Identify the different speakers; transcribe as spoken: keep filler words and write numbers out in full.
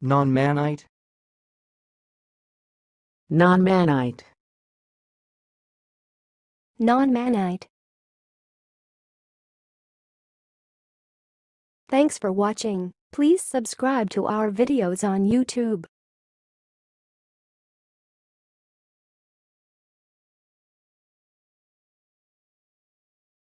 Speaker 1: nonmannite,
Speaker 2: nonmannite,
Speaker 3: nonmannite. Thanks for watching. Please subscribe to our videos on YouTube.